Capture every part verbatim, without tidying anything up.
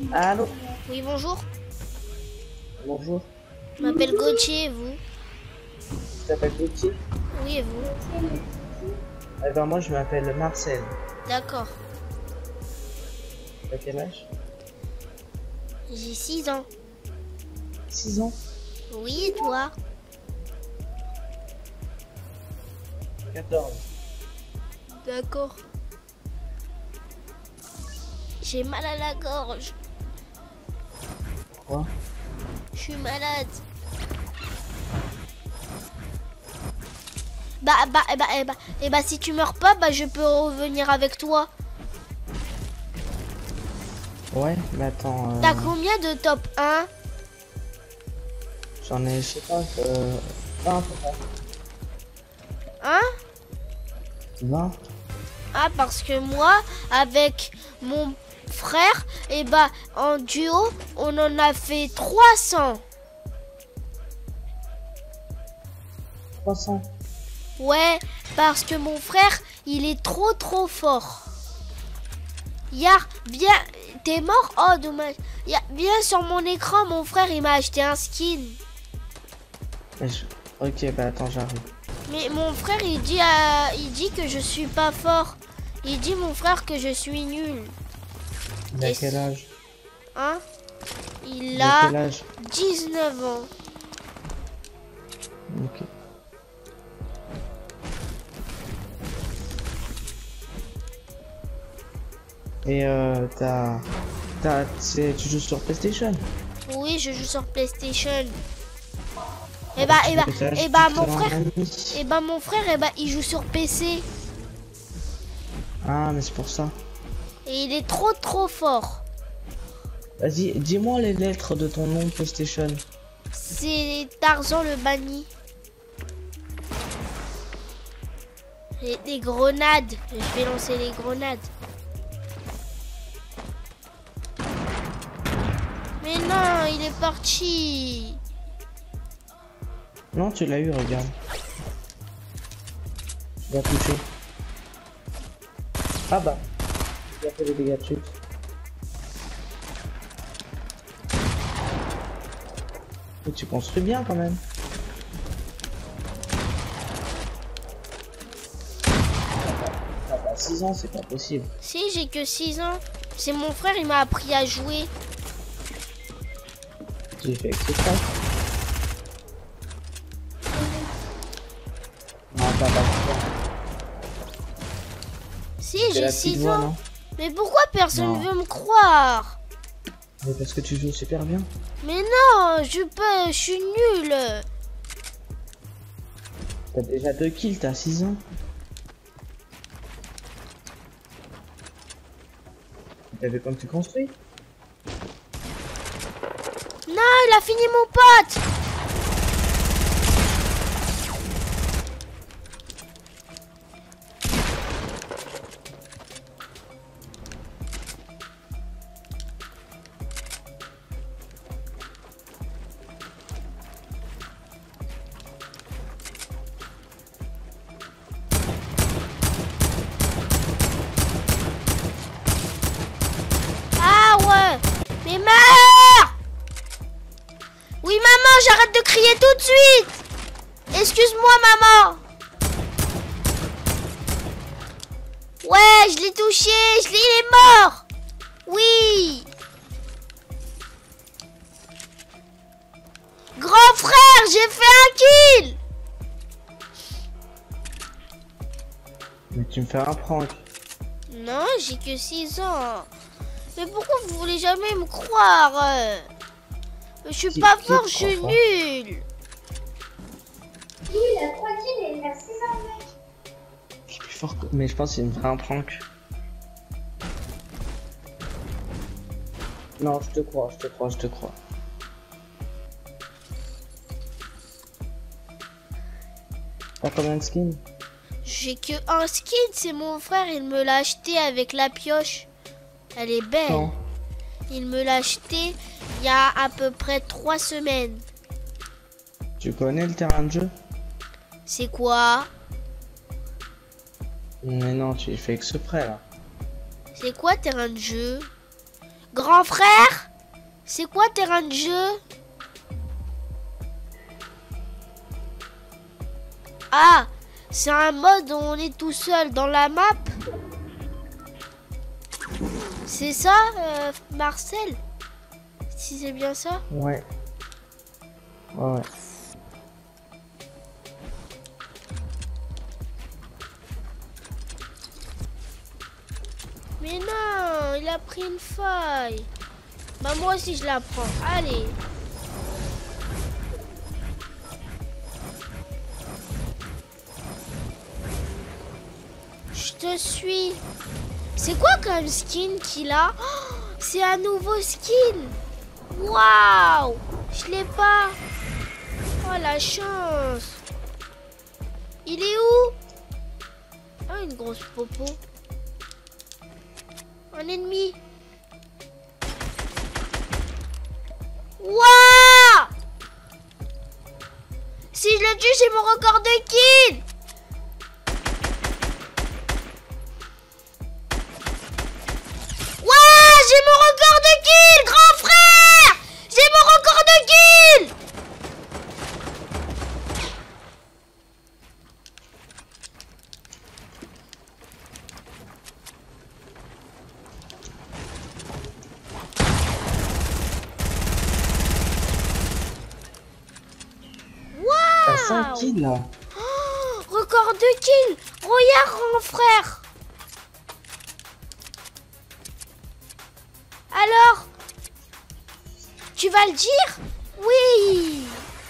Allô? Oui, bonjour. Bonjour. Je m'appelle Gauthier, et vous? Tu t'appelles Gauthier? Oui, et vous? Eh ben moi je m'appelle Marcel. D'accord. T'as quel âge? J'ai six ans. six ans? Oui, et toi? quatorze. D'accord. J'ai mal à la gorge. Pourquoi? Je suis malade. Bah, bah, eh bah, eh bah, eh bah, si tu meurs pas, bah, je peux revenir avec toi. Ouais, mais attends. Euh... T'as combien de top un? J'en ai, je sais pas, euh... vingt peut-être. Hein? vingt? Ah, parce que moi, avec mon frère, et bah, en duo, on en a fait trois cents. trois cents. Ouais, parce que mon frère, il est trop trop fort. Yar, viens, t'es mort? Oh, dommage. Ya, viens sur mon écran, mon frère, il m'a acheté un skin. Mais je... Ok, bah attends, j'arrive. Mais mon frère, il dit, euh, il dit que je suis pas fort. Il dit, mon frère, que je suis nul. Il a Et quel âge? Hein? Il Il a a quel âge? dix-neuf ans. Ok. Et euh, t'as... T'as... Tu joues sur PlayStation? Oui, je joue sur PlayStation. Et bah, et bah, et bah, mon frère, et bah, mon frère, et bah, il joue sur P C. Ah, mais c'est pour ça. Et il est trop trop fort. Vas-y, dis-moi les lettres de ton nom PlayStation. C'est Tarzan le banni. Et des grenades. Je vais lancer les grenades. Mais non, il est parti. Non, tu l'as eu, regarde. Tu l'as touché. Ah bah. Il a fait des dégâts de chute. Et tu construis bien quand même. T'as pas six ans, c'est pas possible. Si, j'ai que six ans. C'est mon frère, il m'a appris à jouer. J'ai fait exprès. Non, t'as pas six ans. Si, C'est j'ai la petite six voix, ans. non? Mais pourquoi personne Non. veut me croire? Mais parce que tu joues super bien. Mais non, je peux, je suis nulle. T'as déjà deux kills, t'as six ans. T'as vu comme tu construis? Non, il a fini mon pote. Ah ouais. Mais meurs. Oui, maman, j'arrête de crier tout de suite. Excuse-moi, maman. Ouais, je l'ai touché. Je l'ai... Il est mort. Oui. Grand frère, j'ai fait un kill. Mais tu me fais un prank. Non, j'ai que six ans. Mais pourquoi vous voulez jamais me croire? Je suis Qui- pas qui fort, te je suis croit pas? nul. Oui, il a trois kills et il a six ans, mec. Je suis plus fort que... Mais je pense qu'il me fait un prank. Non, je te crois, je te crois, je te crois. T'as combien de skins? J'ai que un skin, c'est mon frère, il me l'a acheté avec la pioche. Elle est belle. Quand? Il me l'a acheté il y a à peu près trois semaines. Tu connais le terrain de jeu? C'est quoi? Mais non, tu fais exprès là. C'est quoi terrain de jeu? Grand frère, c'est quoi terrain de jeu? Ah, c'est un mode où on est tout seul dans la map. C'est ça, euh, Marcel? Si c'est bien ça? Ouais. Ouais, ouais. Mais non, il a pris une faille. Bah moi aussi je la prends. Allez. Je te suis. C'est quoi comme skin qu'il a? Oh, c'est un nouveau skin. Waouh! Je l'ai pas. Oh la chance. Il est où? Ah, une grosse popo. Un ennemi. Waouh! Si je le tue, j'ai mon record de kill. Waouh! J'ai mon record de kill, grand frère! J'ai mon record de kill! T'as cinq kills là. Oh, record de kill. Regarde, grand frère. Alors, tu vas le dire? Oui.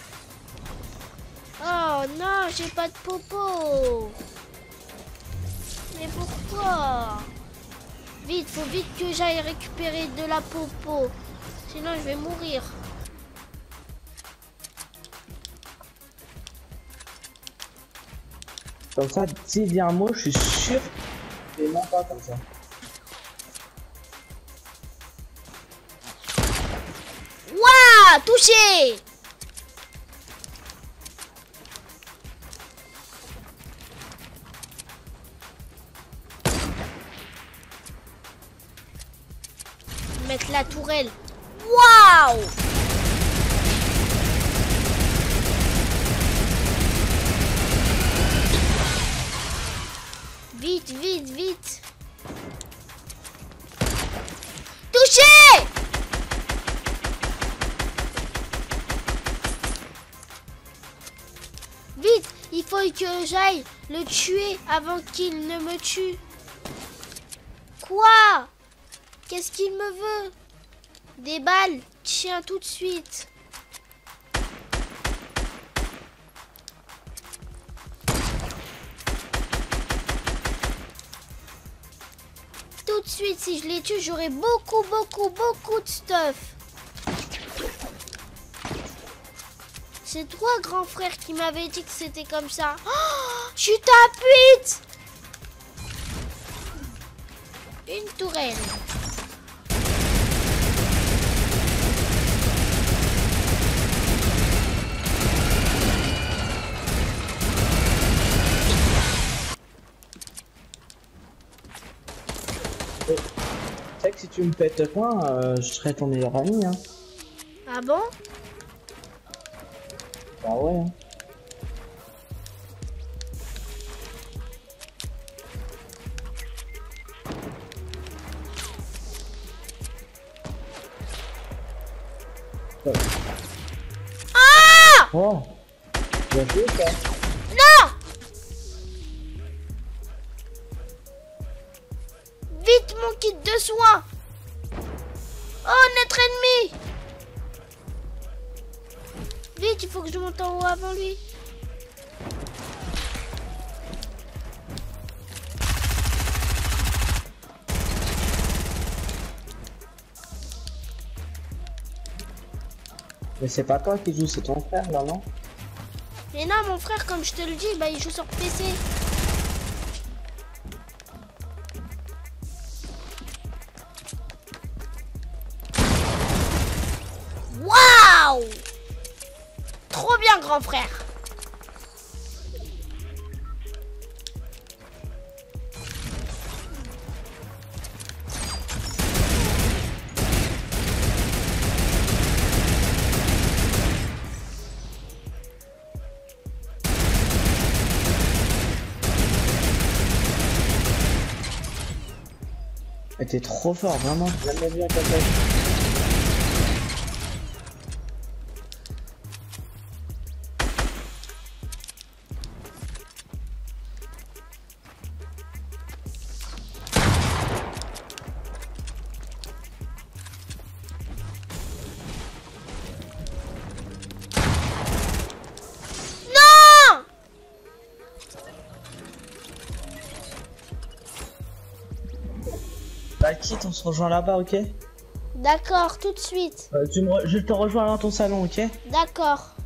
Oh non, j'ai pas de popo. Mais pourquoi? Vite, faut vite que j'aille récupérer de la popo. Sinon, je vais mourir. Comme ça, s'il dit un mot, je suis sûr que c'est même pas comme ça. Waouh, touché. Mettre la tourelle. Waouh. Vite, vite, vite. Touché. Vite, il faut que j'aille le tuer avant qu'il ne me tue. Quoi? Qu'est-ce qu'il me veut? Des balles, tiens tout de suite. Tout de suite, si je les tue, j'aurai beaucoup, beaucoup, beaucoup de stuff. C'est toi, grand frère, qui m'avait dit que c'était comme ça. Oh, je suis tapite. Une tourelle. Tu sais que si tu me pètes point, euh, je serai ton meilleur ami, hein. Ah bon? Bah ouais. Hein. Ouais. Ah! Oh, bien joué ça. Non! Vite mon kit de soins! Oh, notre ennemi! Vite, il faut que je monte en haut avant lui. Mais c'est pas toi qui joue, c'est ton frère là, non? Mais non, mon frère, comme je te le dis, bah, il joue sur P C. Waouh! Trop bien, grand frère. Mais t'es trop fort, vraiment. Jamais vu un comme ça. Bah quitte, on se rejoint là-bas, ok? D'accord, tout de suite. Euh, tu me re- Je te rejoins dans ton salon, ok? D'accord.